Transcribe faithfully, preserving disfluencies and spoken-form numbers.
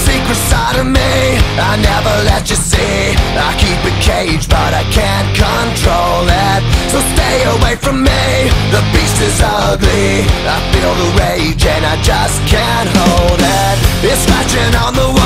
secret side of me I never let you see. I keep it caged but I can't control it. So stay away from me, the beast is ugly. I feel the rage and I just can't hold it. It's scratching on the